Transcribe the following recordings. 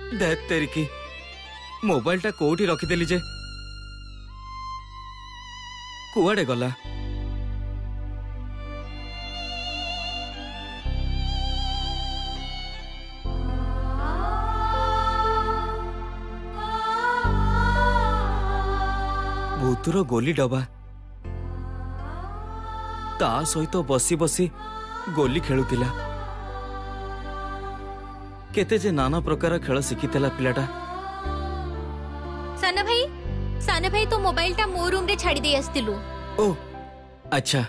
देख तेरी की मोबाइल टा कोठी रखिदेली जे कुआडे गला। भूतर गोली डबा ता सहित बसी बसी गोली खेलुतिला। केते जे नाना प्रकार खेल शिखितेला पिलाटा। साना भाई तो मोबाइल टा मो रूम रे छाड़ी दे आस्तिलु। ओ अच्छा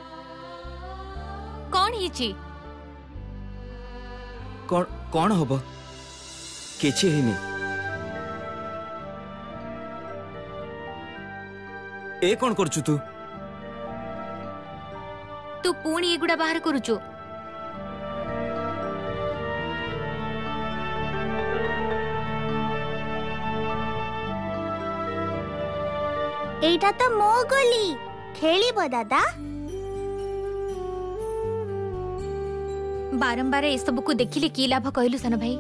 कौन हिची? कौन हबो किछि हेनी। ए कौन करछु तू? तू पुणी एगुड़ा बाहर करूचु। एटा तो मो गोली खेलिबो दादा। बारंबार ए सब को देखिले की लाभ कहलु सन भाई?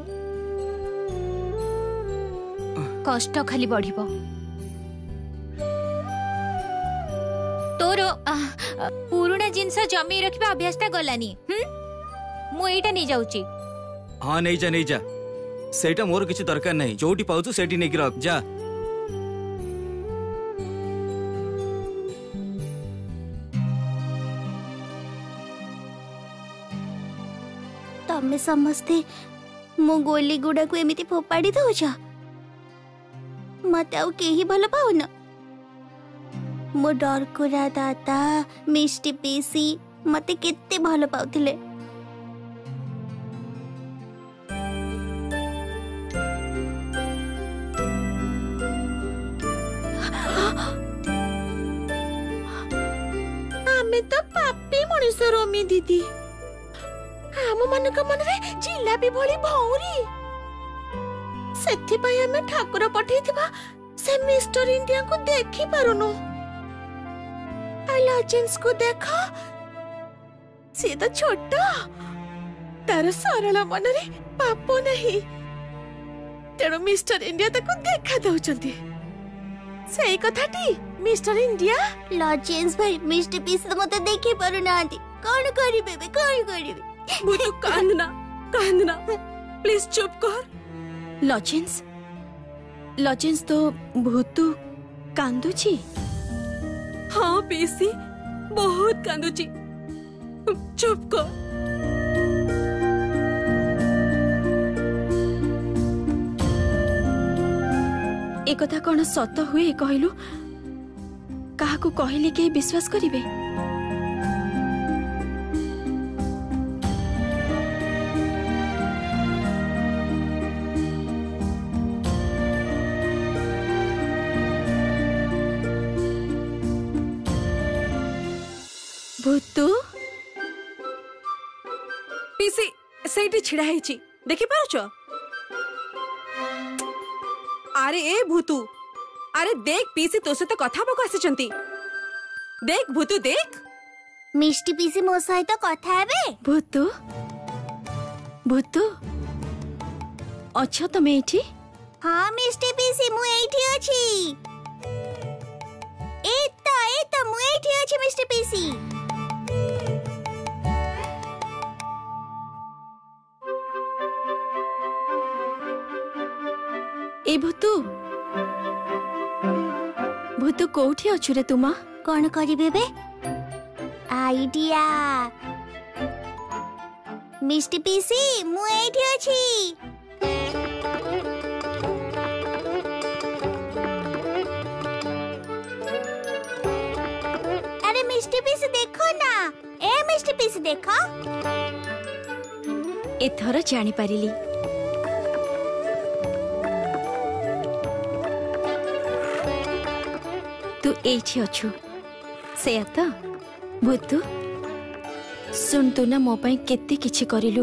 कष्ट खाली बढ़िबो। तोर पुरुणा जिनस जमी रखिबा अभ्यासटा गलानी। मु एटा नै जाउची। हाँ नहीं जा सेटा मोर किछि दरकार नहीं। जोटी पाउछु सेठी नेकी रख जा। तमे समस्ते मो गोली गुडा को एमिति फोपाड़ी दउछ। मते आउ केही भल पाउन। मो डरकुरा दादा मिष्टी पीसी मते केते भल पाउथिले। आमे तो पापी मनुष्य रोमी दीदी। आम मन का मन रे जिलापी भली भौरी। सेथि पई हमें ठाकुर पठेइथिबा से मिस्टर इंडिया को देखि पारुनु। लॉजेंस को देखो से तो छोटा तार सरल मन रे पाप नहीं। तेणु मिस्टर इंडिया ताको देखा दउचंती। सही कथाटी मिस्टर इंडिया। लॉजेंस भाई मिस्टर पीस तो मते देखि पारु नांती। कोन करिबे बे कोन करिबे? भूतू कांदना प्लीज चुप कर। लॉजेंस तो भूतू कांदुची। हाँ पीसी बहुत कांदुची। चुप कर। ए कथा कौन सत हुए कहलु? काहाकू कहले के विश्वास करिवे? भूतू पीसी सेठी छिड़ा हेची देखि पारुछ? अरे ए भूतू अरे देख पीसी तो से तो कथा बको आसीचंती। देख भूतू देख मिष्टी पीसी मो सहित कथा हेबे। भूतू अच्छा तमे एठी? हाँ मिष्टी पीसी मु एठी अछि। ए तो मु एठी अछि मिष्टी पीसी। ए भूतू कोठी अछु रे तुमा? कौन करिबे बे? आइडिया मिष्टी पीसी मु एठी अछि। अरे मिष्टी पीसी देखो ना। ए मिष्टी पीसी देखो। एथर जानी पारिली। तू एठी अछु से तो भूतू सुन तू ना मो पाई केते किछि करिलु।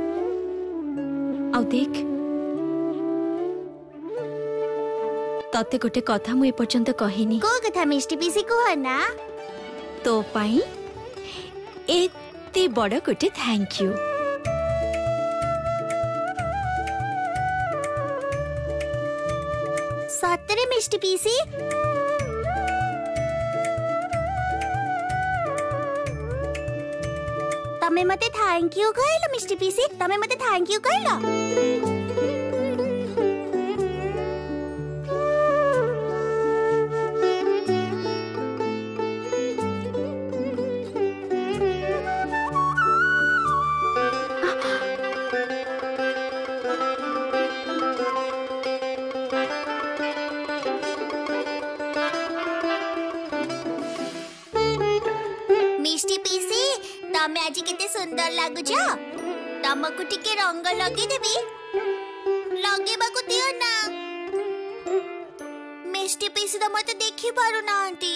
आ देख तते गोटे कथा मु ए पर्यंत कहिनी। को कथा मिष्टी पीसी कह ना? तो पाई एते बड़ गोटे थैंक यू। सतरे मिष्टी पीसी तमे मते थैंक यू कहलो मिष्टी पीसी तमे मते थैंक यू कहलो मिष्टी पीसी तमे आज केते सुंदर लागुछ तमको टिके रंग लगे देबी लगेबा को दियो ना मिष्टी पीसी तो मते देखि पारु ना आंटी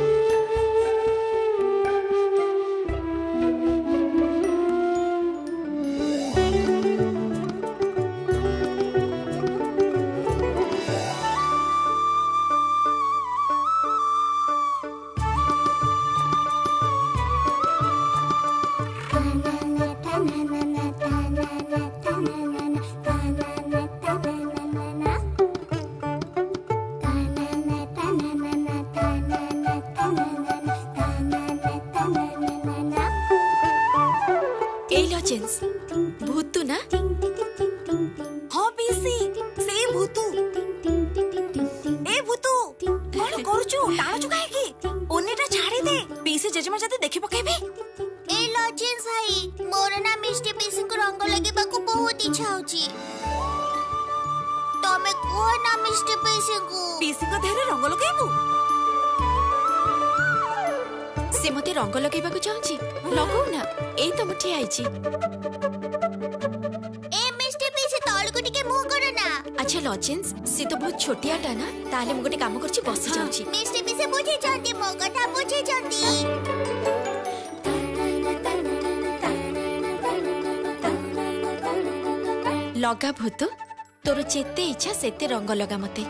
जेंस भूतू ना हाँ पीसी से भूतू ए भूतू कौन करूचु टाणुचु काहे की ओनेटा छाड़ी दे पीसी जेजेमा जदी देखि पकेबे ए लॉजेंस भाई मोर ना मिष्टी पीसी को रंग लगेबा को बहुत इच्छा होची तमे को ना मिष्टी पीसी को देहरे रंग लगेबू से मते रंग लगेबा को चाहूची लगौ ना ए तो मुठी आइची ए मिस्टर पीसी तळ को टिके मुह करो ना अच्छा लॉजेंस से तो बहुत छोटियाटा ना ताले मु गोटे काम करछि बसी जाउची मिस्टर पीसी बुझे जानती मो कथा बुझे जानती लगा भूत तोर जेते इच्छा सेते रंग लगा मते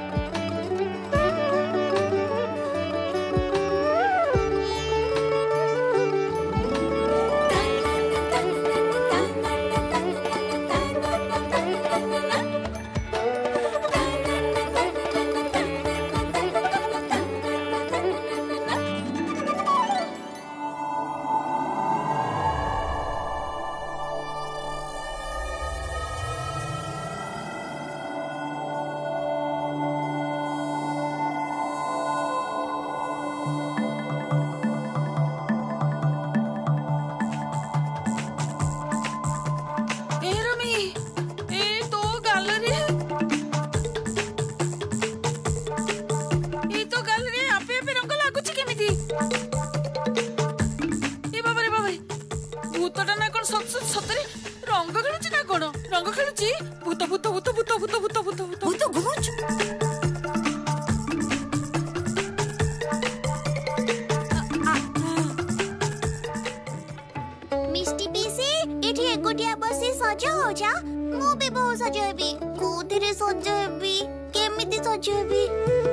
मिस्टी पीसी एठी एकोटिया बसी सज हो जा मु भी बहुत सज हेबी कोथिरे सज हेबी केमिति सज हेबी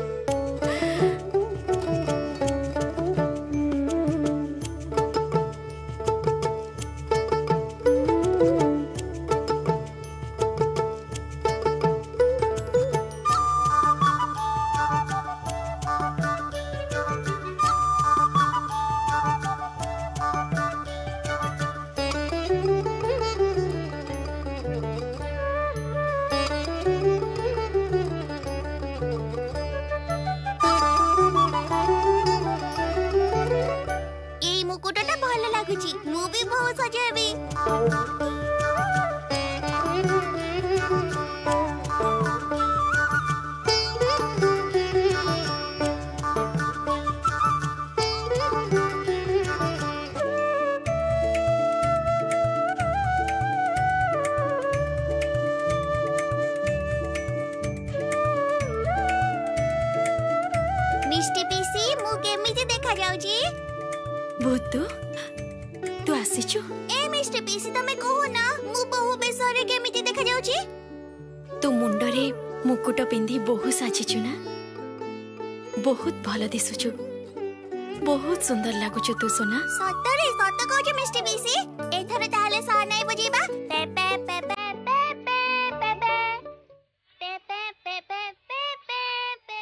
मिस्टी पीसी मु केमिति देखा जाउची भूतू तू आसीचु ए मिस्टी पीसी तमे कहू ना मु बहु बेसरे केमिति देखा जाउची तू मुंडरे मुकुट पिंधी बहु साजिचु ना बहुत भल दिसुचु बहुत सुंदर लागुचु तू सोना सतरे सत कहू मिस्टी पीसी एथरे ताले सानाई बजेबा पे पे पे पे पे पे पे पे पे पे पे पे पे पे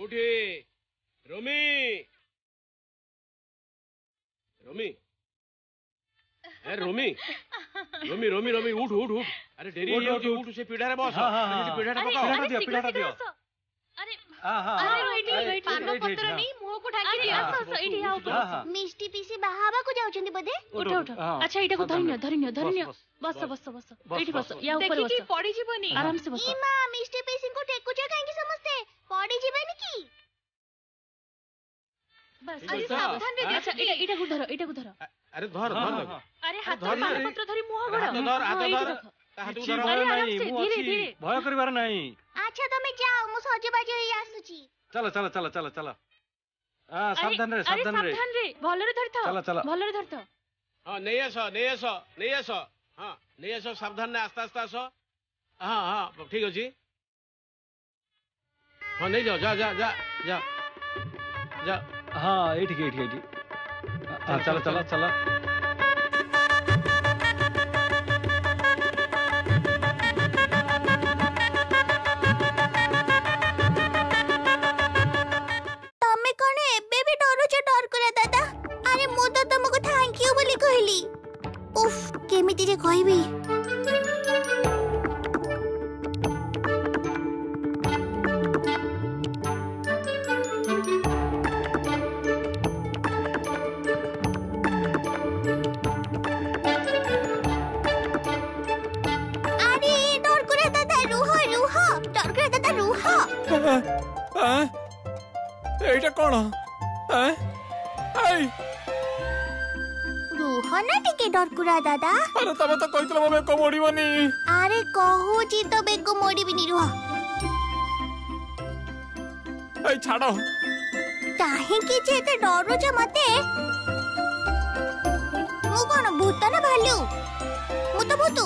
कोठी रोमी रोमी ए रोमी रोमी रोमी रोमी उठ उठ उठ अरे डेरी हो जाउची उठ से पीढ़ा रे बस से पीढ़ा रे पकाओ पीढ़ा दियो अरे अरे पानो पत्र नहीं मुंह को ढाकी दिया सईठी आओ तो मिष्टी पीसी बाहाबा को जाउचंदी बदे उठ उठ अच्छा एटा को धरिन्य बस बस बस एठी बस या ऊपर बस पड़ी जीवनी आराम से बस ई मां मिष्टी पीसी को टेकुचा काहेकि समझते पड़ी जीवनी की बस अरे सावधान रे अच्छा एटा को धर अरे धर धर अरे हाथ पानो पत्र धरी मुंह गड़ धर हाथ धर अरे आराम से धीरे धीरे भय करिवार नहीं अच्छा तमे जाओ मु सजबाज होई आसुची चलो चलो चलो चलो चलो सावधान रे भलरे धरथ चलो चलो भलरे धरथ हां नहीं आसो हां नहीं आसो सावधान ने आस्ते आस्ते आसो हां हां ठीक अछि हां नहीं जाओ जा जा जा जा जा हाँ एठी चलो चलो चलो तमे कोन एबे भी डरो छ डर करे दादा अरे मु तो तुमको थैंक यू बोली कहली उफ केमिति रे कहबी एटा कोन रुहना टिके डरकुरा दादा अरे तबे तो कहितलो ममे को मोड़ीबनी अरे कहू जी तो बेको मोड़ीबिनी रुह ए छाड़ो काहे की जेते डरो छ मते मु कोन भूत ना भालू मु तो भूतू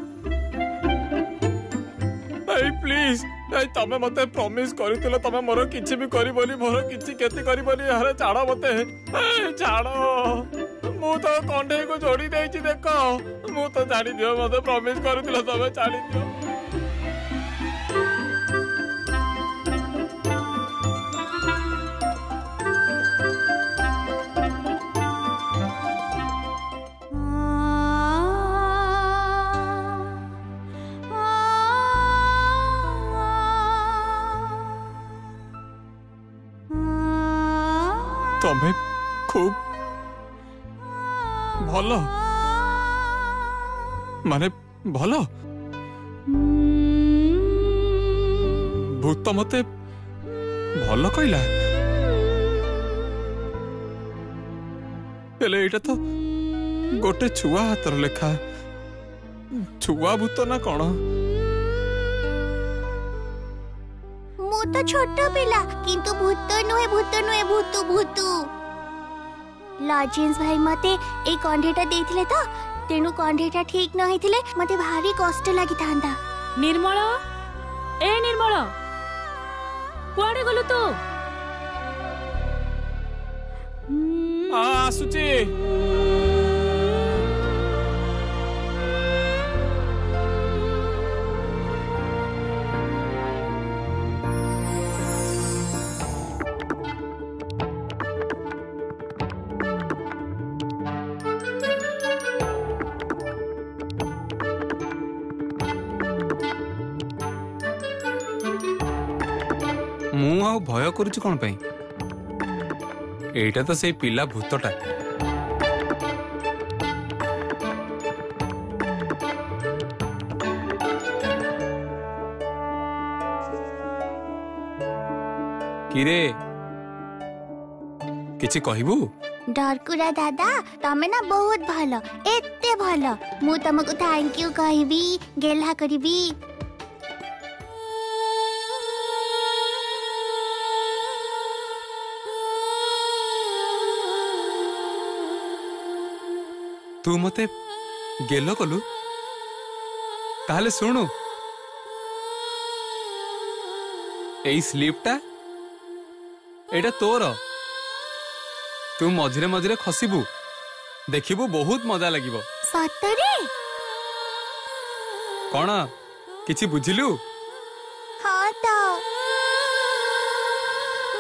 ए प्लीज ए तमे मते प्रॉमिस करितलो तमे मोर किछि भी करिबोनी मोर किछि केति करिबोनी अरे छाड़ो मते ए छाड़ो मु तो कंढे को जोड़ी देछि देखो मु तो जानि दियो मते प्रॉमिस करितलो तमे छाड़ी दियो तमे खूब भलो माने भलो भूत मते भलो कहला हेले एटा तो गोटे छुआ हातर लेखा छुआ भूत ना कौन मु तो छोट पिला किंतु भूत नुहे भूतू भूतू लॉजेंस भाई मते ए कंढेटा देथिले तो तेनु कंढेटा ठीक न हिथिले मते भारी कष्ट लागि थांदा निर्मल ए निर्मल कुआडे गलु तू आसुची मु आ भय करुछि कोन पई एटा तो से पिला भूतटा किरे किछि कहिबू डरकुरा दादा तमे ना बहुत भलो एते भलो मु तुमको थैंक यू कहबी गेला करबी तू मते गेलो कलु ताहले सुनु एई स्लिपटा एटा तोर तू मझिरे मझिरे खसिबू देखिबू बहुत मजा लागिबो सतरे कोन किछि बुझिलु हां तो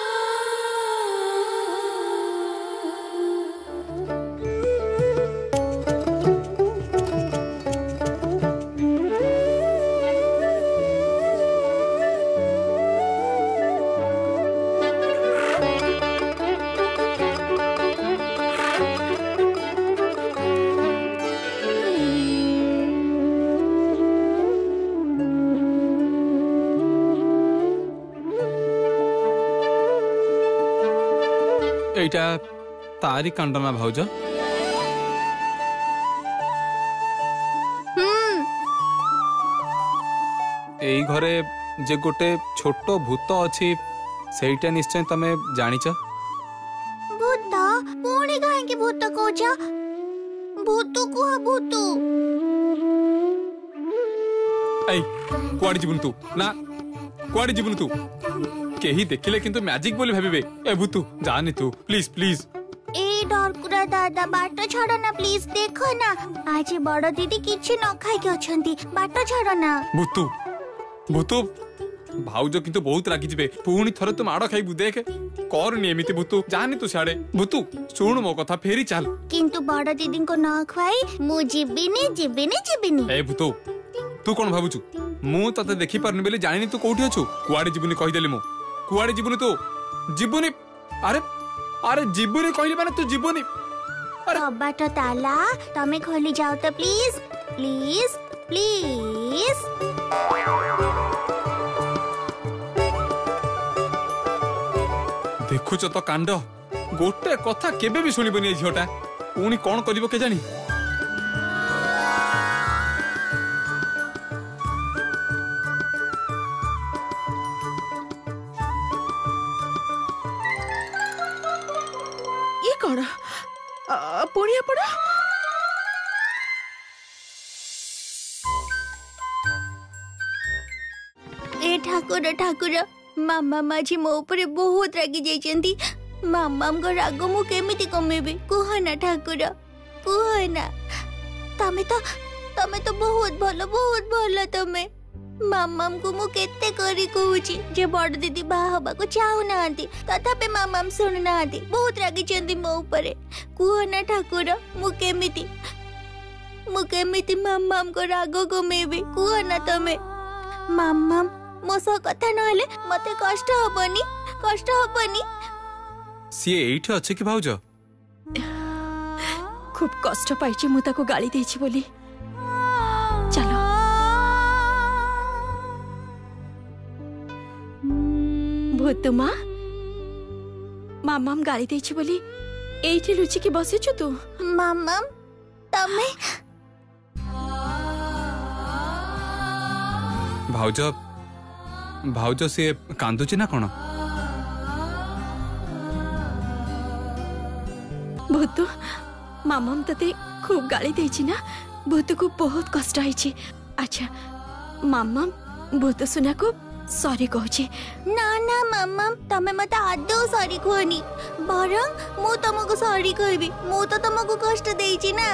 এইটা তারি কাণ্ড না ভাউজ? এই ঘরে যে গোটে ছোট ভূত ଅଛି ସେଇଟା ନିଶ୍ଚୟ ତମେ ଜାଣିଛ। ଭୂତ? ପୁଣି କାହିଁକି ଭୂତ କହୁଛ? ଭୂତ କୁହ ଭୂତ। ଏଇ କୁଆଡେ ଯିବୁନି ତୁ? ନା କୁଆଡେ ଯିବୁନି ତୁ? କେହି ଦେଖିଲେ କିନ୍ତୁ ମ୍ୟାଜିକ ବୋଲି ଭାବିବେ। ଏ ଭୂତ ଯାନି ତୁ, ପ୍ଲିଜ ପ୍ଲିଜ। ए डरकुरा दादा बाट छाड़ ना प्लीज, देखो ना आज बड़ दीदी किछि न खाई के अछंती, बाट छाड़ ना। भूतू भूतू भाउज किंतु बहुत रागी जिबे, पुणी थरे तू माड़ खाइबु। देख करनी एमिति भूतू, जानी तू सियाड़े। भूतू सुन मो कथा, फेरी चल। किंतु बड़ दीदी को न खुआई मु जिबिनी जिबिनी जिबिनी। ए भूतू तू कोन भाबुचु? मु तते देखि परनी बेले जानिनी तू कोठी अछु। कुआडे जिबुनी कहि देली मु। कुआडे जिबुनी तू? जिबुनी? अरे अरे जिबुनी कहली माने तू जिबुनी। अरे कबाट ताला तमे खोली जाओ तो प्लीज प्लीज प्लीज। देखुच तो कांड, गोटे कथा केबे भी सुनिबनी झियोटा। पुणी कोन करिवो के जानी। ये कौन पुणिया पड़ा? ए ठाकुर ठाकुर, मामा माझी मो ऊपर बहुत रागी जाइछंती। मामा को राग मु केमिति कमेबे कुह ना ठाकुर, कुह ना। तमे तो बहुत भलो तमे। मामा को मु केते करी कहूची जे बड़ दीदी बाहा हबा को चाहू नांती, तथापि मामा सुन नांती, बहुत रागी चंदी मो ऊपर। कुह ना ठाकुर मु केमिति मामा को राग कमेबे कुह ना तमे। मामा मो सह कथा नहले मते कष्ट हबनी। सिए एठी अछि कि भाउज? खूब कष्ट पाइछि मु ताको गाली देछि बोली। चलो भूतुमा, मामाम गाली देछि बोली एठी लुचि कि बसिछु तू। मामा तमे भाउज भाउज से कांदुची ना कोन? भूतु मामाम तते खूब गाली देछि ना, भूतु को बहुत कष्ट आइछि। अच्छा मामाम भूत सुना को सॉरी कहछि। ना ना मामा तमे मते आदौ सॉरी कहनी, बरं मु तुमको सॉरी कहबी। मु तो तुमको कष्ट देछि ना।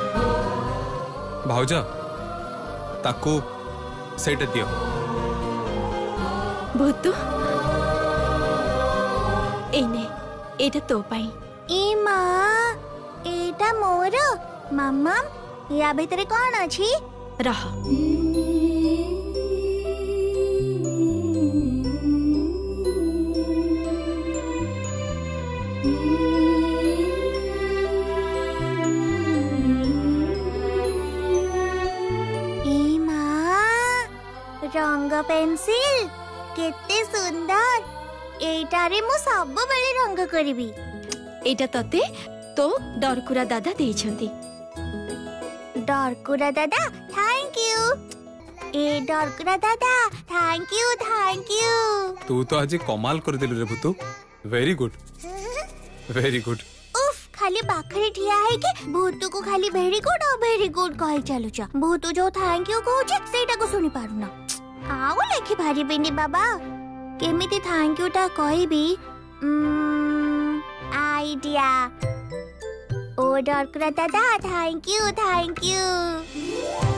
भाउज ताको सेटा दियो। भूतु एने एटा तो पाई। ई मां एटा मोर। मामा या भीतर कौन अछि? रह ई मां रंग पेंसिल केते सुंदर। एटारे मु सब बेले रंग करबी। एटा तते तो डरकुरा दादा देइछंती। डरकुरा दादा थैंक यू। ए डरकुरा दादा थैंक यू थैंक यू। तू तो आज कमाल कर देलु रे भूतू। Very good very good. उफ खाली पाखरे ठिया है कि भूतू को खाली वेरी गुड कहि चालु छ। भूतू जो थैंक यू कहू छ सेटा को सुनि पारु ना। आउ लेखि भारी बिनी बाबा केमिति थैंक यू ता कहबी। आइडिया। ओ डरकुरा दादा थैंक यू थैंक यू।